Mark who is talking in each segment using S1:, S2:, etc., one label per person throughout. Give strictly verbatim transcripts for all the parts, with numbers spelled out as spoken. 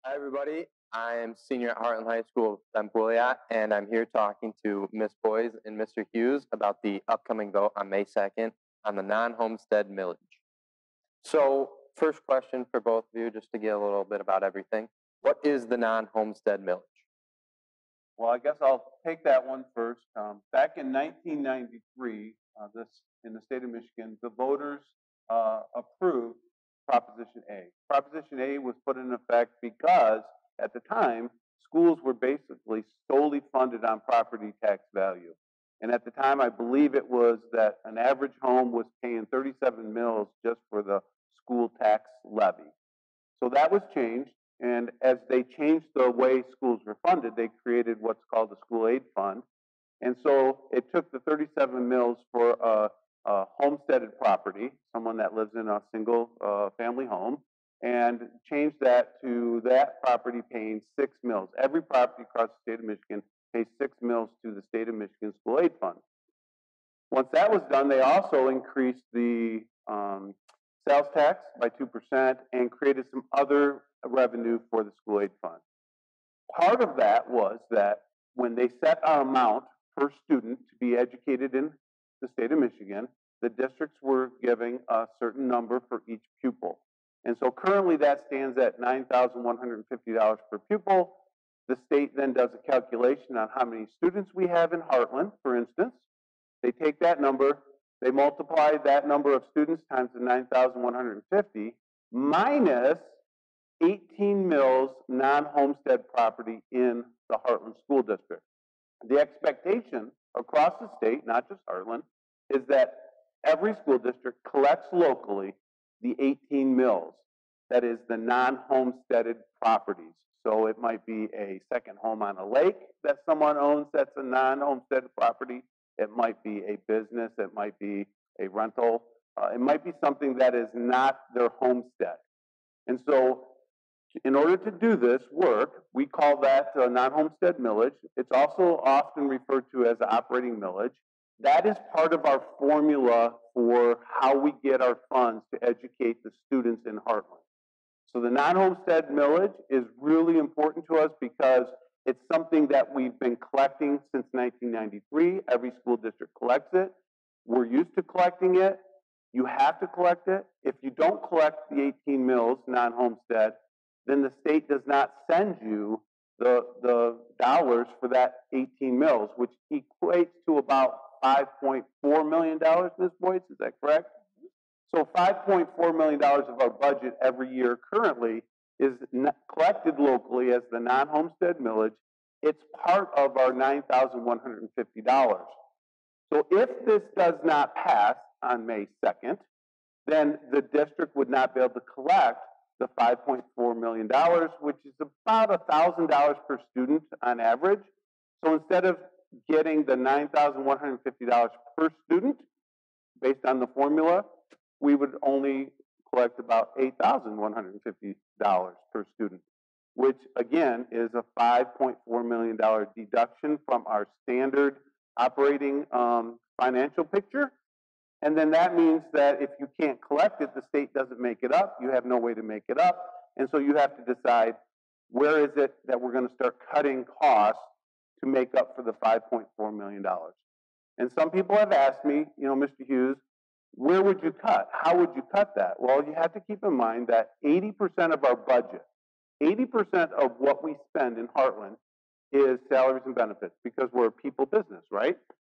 S1: Hi, everybody. I'm senior at Heartland High School, Tempulia, and I'm here talking to Miss Boys and Mister Hughes about the upcoming vote on May second on the non-homestead millage. So, first question for both of you, just to get a little bit about everything. What is the non-homestead millage?
S2: Well, I guess I'll take that one first. Um, back in nineteen ninety-three, uh, this in the state of Michigan, the voters uh, approved Proposition A. Proposition A was put in effect because at the time schools were basically solely funded on property tax value, and at the time I believe it was that an average home was paying thirty-seven mills just for the school tax levy. So that was changed, and as they changed the way schools were funded, they created what's called the school aid fund. And so it took the thirty-seven mills for a, a homesteaded property, someone that lives in a single uh, family home, and changed that to that property paying six mills. Every property across the state of Michigan pays six mills to the state of Michigan school aid fund. Once that was done, they also increased the um, sales tax by two percent and created some other revenue for the school aid fund. Part of that was that when they set our amount per student to be educated in the state of Michigan, the districts were giving a certain number for each pupil. And so currently that stands at nine thousand one hundred fifty dollars per pupil. The state then does a calculation on how many students we have in Heartland, for instance. They take that number, they multiply that number of students times the nine thousand one hundred fifty minus eighteen mills non-homestead property in the Heartland School District. The expectation across the state, not just Heartland, is that every school district collects locally the eighteen mills. That is the non-homesteaded properties. So it might be a second home on a lake that someone owns that's a non-homestead property. It might be a business. It might be a rental. Uh, it might be something that is not their homestead. And so in order to do this work, we call that a non-homestead millage. It's also often referred to as operating millage. That is part of our formula for how we get our funds to educate the students in Heartland. So the non-homestead millage is really important to us because it's something that we've been collecting since nineteen ninety-three. Every school district collects it. We're used to collecting it. You have to collect it. If you don't collect the eighteen mills non-homestead, then the state does not send you the, the dollars for that eighteen mills, which equates to about five point four million dollars, Miz Boyce, is that correct? So five point four million dollars of our budget every year currently is collected locally as the non-homestead millage. It's part of our nine thousand one hundred fifty dollars. So if this does not pass on May second, then the district would not be able to collect the five point four million dollars, which is about one thousand dollars per student on average. So instead of getting the nine thousand one hundred fifty dollars per student based on the formula, we would only collect about eight thousand one hundred fifty dollars per student, which again is a five point four million dollars deduction from our standard operating um, financial picture. And then that means that if you can't collect it, the state doesn't make it up. You have no way to make it up. And so you have to decide where is it that we're going to start cutting costs to make up for the five point four million dollars. And some people have asked me, you know, Mister Hughes, where would you cut? How would you cut that? Well, you have to keep in mind that eighty percent of our budget, eighty percent of what we spend in Heartland is salaries and benefits because we're a people business, right?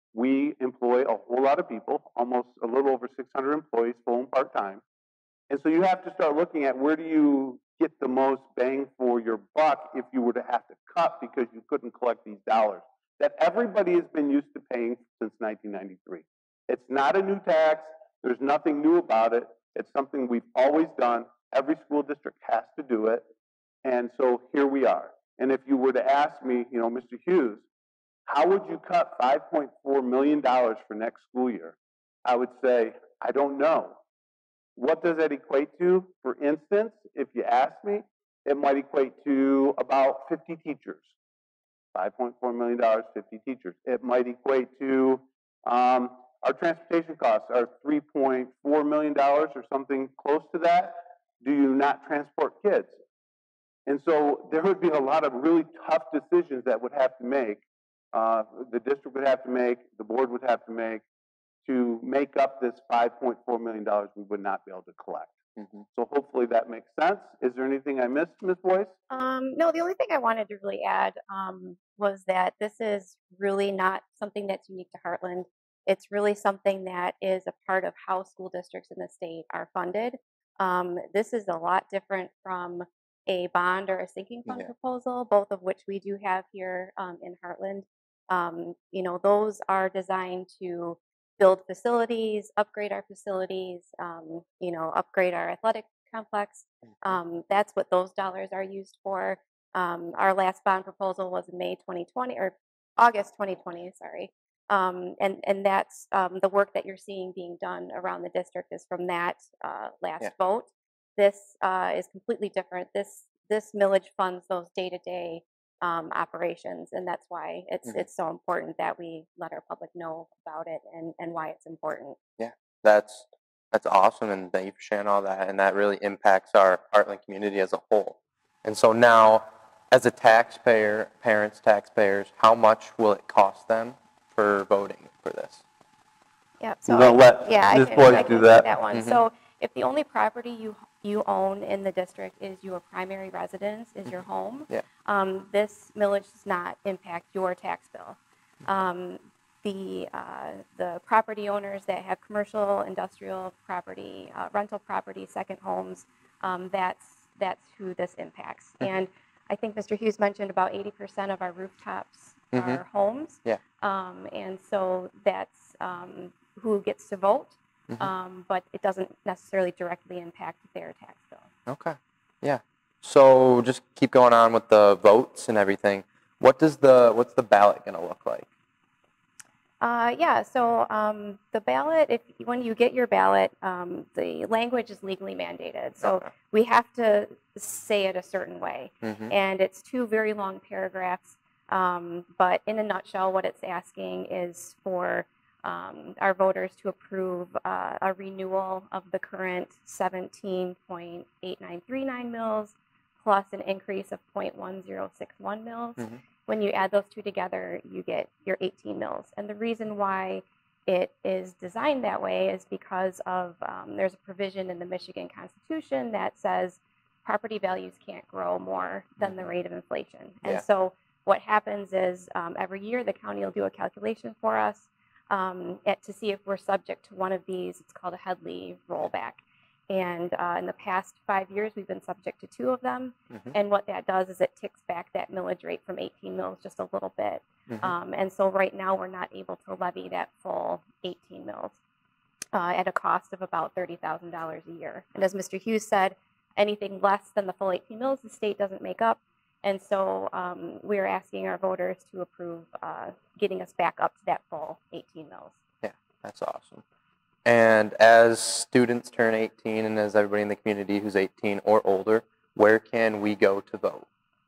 S2: We employ a whole lot of people, almost a little over six hundred employees, full and part-time. And so you have to start looking at where do you get the most bang for your buck if you were to have to cut because you couldn't collect these dollars that everybody has been used to paying since nineteen ninety-three. It's not a new tax. There's nothing new about it. It's something we've always done. Every school district has to do it. And so here we are. And if you were to ask me, you know, Mister Hughes, how would you cut five point four million dollars for next school year? I would say, I don't know. What does that equate to? For instance, if you ask me, it might equate to about fifty teachers. five point four million dollars, fifty teachers. It might equate to um, our transportation costs are three point four million dollars or something close to that. Do you not transport kids? And so there would be a lot of really tough decisions that would have to make, uh, the district would have to make, the board would have to make, to make up this five point four million dollars we would not be able to collect. Mm-hmm. So hopefully that makes sense. Is there anything I missed, Miz Boyce?
S3: Um, no, the only thing I wanted to really add um, was that this is really not something that's unique to Heartland. It's really something that is a part of how school districts in the state are funded. Um, this is a lot different from a bond or a sinking fund yeah. proposal, both of which we do have here um, in Heartland. Um, you know, those are designed to build facilities, upgrade our facilities, um, you know, upgrade our athletic complex. Um, that's what those dollars are used for. Um, our last bond proposal was in May twenty twenty or August twenty twenty, sorry. Um, and, and that's um, the work that you're seeing being done around the district is from that uh, last yeah. vote. This uh, is completely different. This this millage funds those day-to-day um, operations, and that's why it's mm-hmm. it's so important that we let our public know about it and, and why it's important.
S1: Yeah, that's that's awesome, and thank you for sharing all that. And that really impacts our Heartland community as a whole. And so now, as a taxpayer, parents, taxpayers, how much will it cost them for voting for this?
S3: Yeah, so
S2: I, let
S3: yeah, I can, I can do that, that one. Mm-hmm. So if the only property you you own in the district is your primary residence, is your home,
S1: yeah.
S3: um, this millage does not impact your tax bill. Um, the uh, the property owners that have commercial, industrial property, uh, rental property, second homes, um, that's that's who this impacts. Mm-hmm. And I think Mister Hughes mentioned about eighty percent of our rooftops mm-hmm. are homes.
S1: Yeah.
S3: Um, and so that's um, who gets to vote. Mm-hmm. Um, but it doesn't necessarily directly impact their tax bill.
S1: Okay, yeah. So just keep going on with the votes and everything. What does the what's the ballot going to look like?
S3: Uh, yeah. So um, the ballot, if when you get your ballot, um, the language is legally mandated. So okay. we have to say it a certain way, mm-hmm. and it's two very long paragraphs. Um, but in a nutshell, what it's asking is for Um, our voters to approve uh, a renewal of the current seventeen point eight nine three nine mils plus an increase of zero point one zero six one mils. Mm-hmm. When you add those two together, you get your eighteen mils. And the reason why it is designed that way is because of um, there's a provision in the Michigan Constitution that says property values can't grow more than mm-hmm. the rate of inflation. And yeah. so what happens is um, every year the county will do a calculation for us Um, at, to see if we're subject to one of these. It's called a Headley rollback. And uh, in the past five years, we've been subject to two of them. Mm-hmm. And what that does is it ticks back that millage rate from eighteen mils just a little bit. Mm-hmm. Um, and so right now, we're not able to levy that full eighteen mils uh, at a cost of about thirty thousand dollars a year. And as Mister Hughes said, anything less than the full eighteen mils, the state doesn't make up. And so um, we're asking our voters to approve uh, getting us back up to that full eighteen mils.
S1: Yeah, that's awesome. And as students turn eighteen and as everybody in the community who's eighteen or older, where can we go to vote?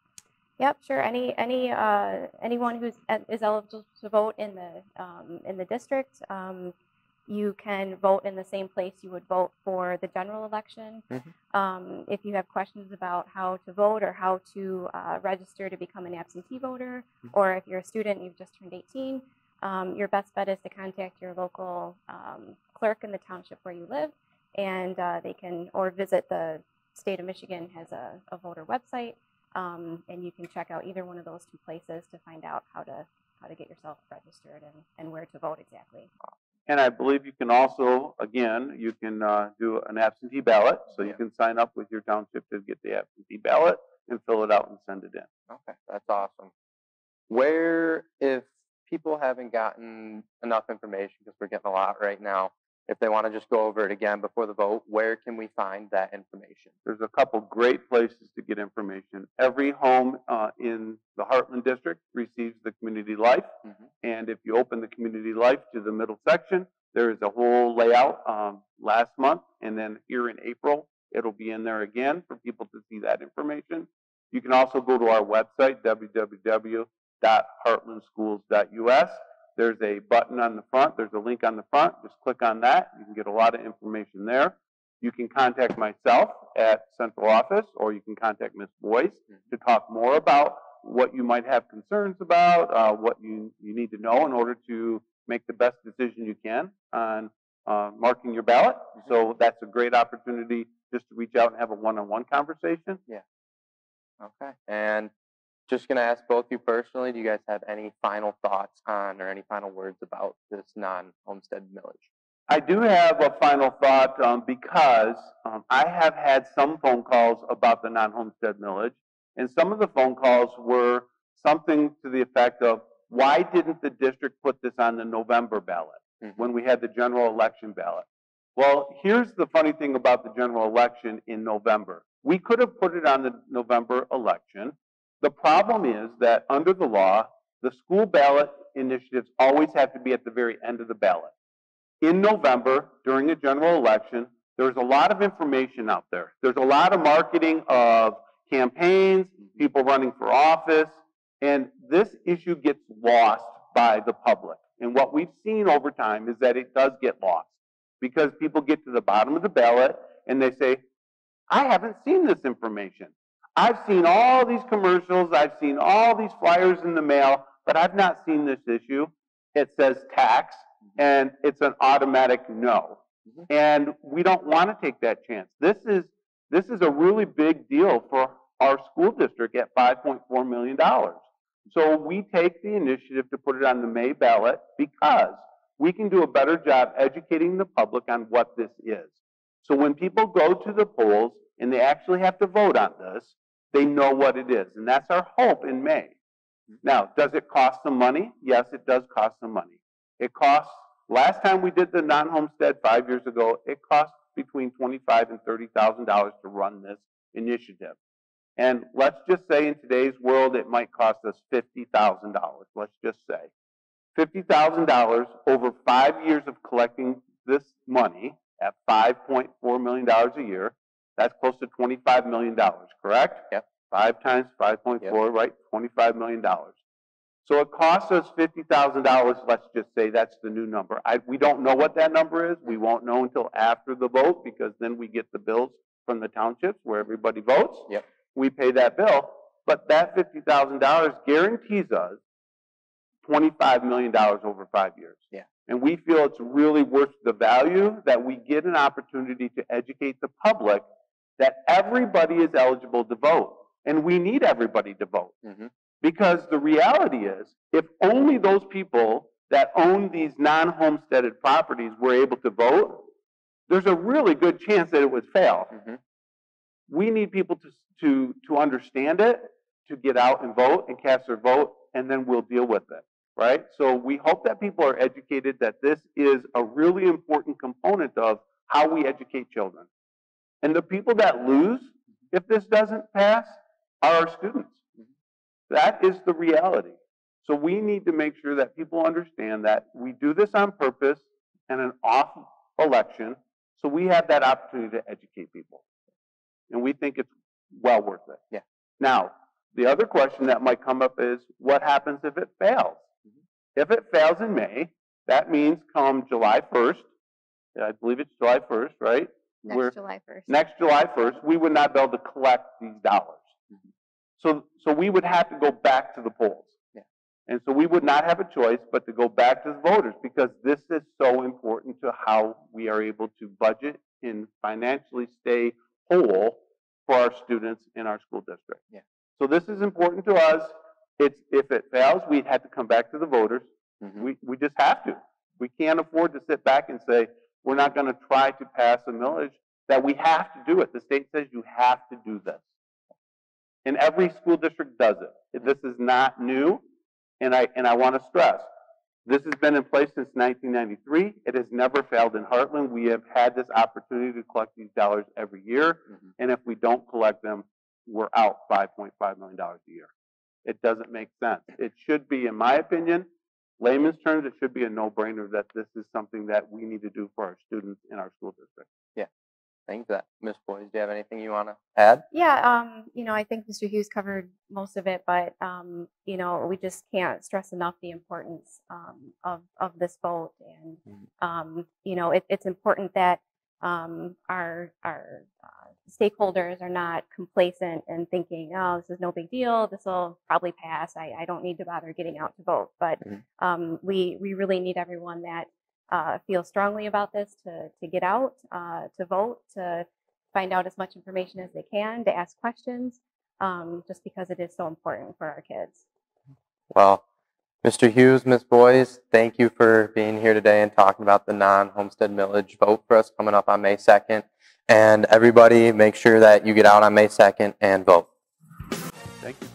S3: Yep, sure. Any any uh, anyone who is eligible to vote in the um, in the district, um, you can vote in the same place you would vote for the general election. Mm-hmm. Um, if you have questions about how to vote or how to uh, register to become an absentee voter, mm-hmm. or if you're a student and you've just turned eighteen, um, your best bet is to contact your local um, clerk in the township where you live, and uh, they can, or visit the state of Michigan has a, a voter website, um, and you can check out either one of those two places to find out how to how to get yourself registered and, and where to vote exactly.
S2: And I believe you can also, again, you can uh, do an absentee ballot. So you can sign up with your township to get the absentee ballot and fill it out and send it in.
S1: Okay, that's awesome. Where, if people haven't gotten enough information, because we're getting a lot right now, if they want to just go over it again before the vote, where can we find that information?
S2: There's a couple great places to get information. Every home uh, in the Heartland District receives the Community Life. Mm-hmm. And if you open the Community Life to the middle section, there is a whole layout um, last month. And then here in April, it'll be in there again for people to see that information. You can also go to our website, w w w dot heartland schools dot u s. There's a button on the front. There's a link on the front. Just click on that. You can get a lot of information there. You can contact myself at central office, or you can contact Miz Boyce to talk more about what you might have concerns about, uh, what you, you need to know in order to make the best decision you can on uh, marking your ballot. So that's a great opportunity just to reach out and have a one-on-one conversation.
S1: Yeah. Okay. And just going to ask both you personally, do you guys have any final thoughts on or any final words about this non-homestead millage?
S2: I do have a final thought um, because um, I have had some phone calls about the non-homestead millage, and some of the phone calls were something to the effect of, why didn't the district put this on the November ballot mm-hmm. when we had the general election ballot? Well, here's the funny thing about the general election in November. We could have put it on the November election. The problem is that under the law, the school ballot initiatives always have to be at the very end of the ballot. In November, during a general election, there's a lot of information out there. There's a lot of marketing of campaigns, people running for office, and this issue gets lost by the public. And what we've seen over time is that it does get lost because people get to the bottom of the ballot and they say, I haven't seen this information. I've seen all these commercials, I've seen all these flyers in the mail, but I've not seen this issue. It says tax, and it's an automatic no. Mm-hmm. And we don't want to take that chance. This is this is a really big deal for our school district at five point four million dollars. So we take the initiative to put it on the May ballot because we can do a better job educating the public on what this is. So when people go to the polls and they actually have to vote on this, they know what it is. And that's our hope in May. Now, does it cost some money? Yes, it does cost some money. It costs, last time we did the non-homestead five years ago, it cost between twenty-five thousand dollars and thirty thousand dollars to run this initiative. And let's just say in today's world, it might cost us fifty thousand dollars, let's just say. fifty thousand dollars over five years of collecting this money at five point four million dollars a year, that's close to twenty-five million dollars, correct?
S1: Yep.
S2: Five times five point four, yep. Right? twenty-five million dollars. So it costs us fifty thousand dollars, let's just say that's the new number. I, we don't know what that number is. We won't know until after the vote because then we get the bills from the townships where everybody votes.
S1: Yep.
S2: We pay that bill. But that fifty thousand dollars guarantees us twenty-five million dollars over five years.
S1: Yeah.
S2: And we feel it's really worth the value that we get an opportunity to educate the public that everybody is eligible to vote. And we need everybody to vote. Mm-hmm. Because the reality is, if only those people that own these non-homesteaded properties were able to vote, there's a really good chance that it would fail. Mm-hmm. We need people to, to, to understand it, to get out and vote and cast their vote, and then we'll deal with it, right? So we hope that people are educated that this is a really important component of how we educate children. And the people that lose, if this doesn't pass, are our students. That is the reality. So we need to make sure that people understand that we do this on purpose and an off election, so we have that opportunity to educate people. And we think it's well worth it.
S1: Yeah.
S2: Now, the other question that might come up is, what happens if it fails? Mm-hmm. If it fails in May, that means come July first, I believe it's July first, right?
S3: Next
S2: We're,
S3: July first.
S2: Next July first, we would not be able to collect these dollars. Mm-hmm. So, so we would have to go back to the polls.
S1: Yeah.
S2: And so we would not have a choice but to go back to the voters because this is so important to how we are able to budget and financially stay whole for our students in our school district.
S1: Yeah.
S2: So this is important to us. It's, if it fails, we'd have to come back to the voters. Mm-hmm. We, we just have to. We can't afford to sit back and say, we're not going to try to pass a millage, that we have to do it. The state says you have to do this. And every school district does it. This is not new, and I, and I want to stress, this has been in place since nineteen ninety-three. It has never failed in Heartland. We have had this opportunity to collect these dollars every year, mm-hmm. and if we don't collect them, we're out five point five million dollars a year. It doesn't make sense. It should be, in my opinion, layman's terms, it should be a no-brainer that this is something that we need to do for our students in our school district.
S1: Yeah. Thank you for that. Miz Boyce, do you have anything you want to add?
S3: Yeah, um, you know, I think Mister Hughes covered most of it, but, um, you know, we just can't stress enough the importance um, of, of this vote. And, um, you know, it, it's important that um, our, our uh, stakeholders are not complacent and thinking, oh, this is no big deal, this will probably pass, I, I don't need to bother getting out to vote. But mm-hmm. um, we, we really need everyone that uh, feels strongly about this to, to get out, uh, to vote, to find out as much information as they can, to ask questions, um, just because it is so important for our kids.
S1: Well, Mister Hughes, Miz Boys, thank you for being here today and talking about the non-homestead millage vote for us coming up on May second. And everybody, make sure that you get out on May second and vote.
S2: Thank you.